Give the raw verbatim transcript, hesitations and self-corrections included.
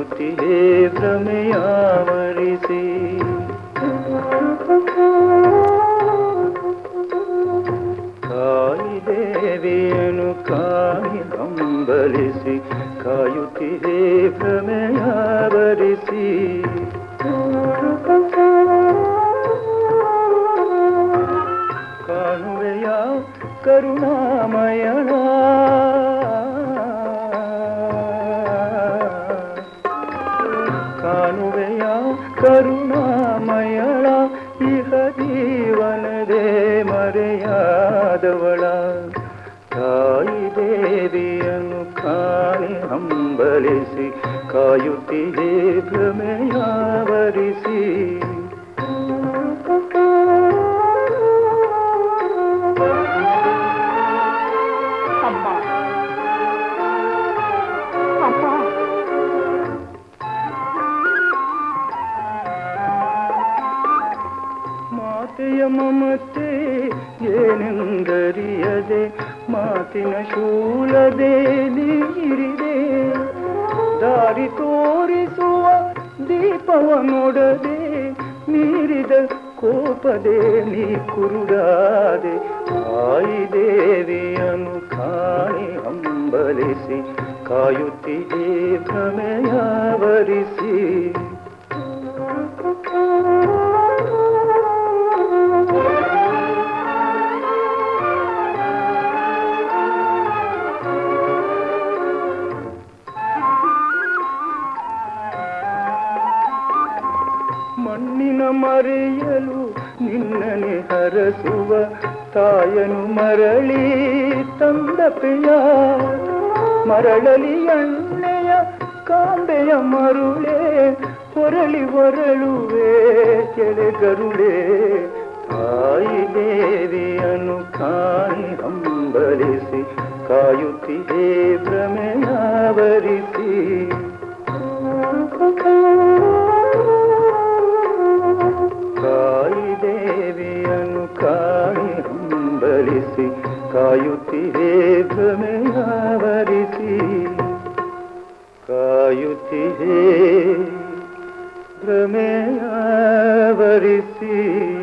ಕಾಯುತ್ತಿಯೇ ಭ್ರಮೆಯಾವರಿಸಿ. ಕಾಯಿ ದೇವಿಯನ್ನು ಕಾಯಿ ಹಂಬಲಿಸಿ ಕಾಯುತ್ತಿಯೇ ಭ್ರಮೆಯಾವರಿಸಿ. ಕಾಣುವೆಯ ಕರುಣಾಮಯಣ ಕಾಣುವೆಯ ಕರುಣಾಮಯಳ ಇಹ ಜೀವನದೇ ಮರೆಯಾದವಳ. ತಾಯಿ ದೇವಿಯನ್ನು ಕಾಣಿ ಹಂಬಲಿಸಿ ಕಾಯುತ್ತಿಯೇ ಭ್ರಮೆಯಾವರಿಸಿ. ಮಾತೆಯ ಮಮತೆ ಏನೆಂದರಿಯದೆ ಮಾತಿನ ಶೂಲದೆ ನೀರಿದೆ. ದಾರಿ ತೋರಿಸುವ ದೀಪವ ನೋಡದೆ ಮೀರಿದ ಕೋಪದೆ ನೀ ಕುರುಡಾದೆ. ತಾಯಿ ದೇವಿಯನ್ನು ಕಾಣಿ ಹಂಬಲಿಸಿ ಕಾಯುತ್ತಿಯೇ ಭ್ರಮೆಯಾವರಿಸಿ. ಮಣ್ಣಿನ ಮರೆಯಲು ನಿನ್ನನೆ ಹರಸುವ ತಾಯನು ಮರಳಿ ತಂದ ಪ್ರಿಯ. ಮರಳಲಿ ಎಣ್ಣೆಯ ಕಾಂಬೆಯ ಮರುಳೆ ಹೊರಳಿ ಹೊರಳುವೆ ಕೆಳಗರುಳೆ. ತಾಯಿ ದೇವಿಯನ್ನು ಕಾಣಿ ಹಂಬಲಿಸಿ ಕಾಯುತ್ತಿಯೇ ಭ್ರಮೆಯಾವರಿಸಿ. ಕಾಯಿ ದೇವಿಯನ್ನು ಕಾಣಿ ಹಂಬಲಿಸಿ ಕಾಯುತ್ತಿಯೇ ಭ್ರಮೆಯಾವರಿಸಿ. ಕಾಯುತ್ತಿಯೇ ಭ್ರಮೆಯಾವರಿಸಿ.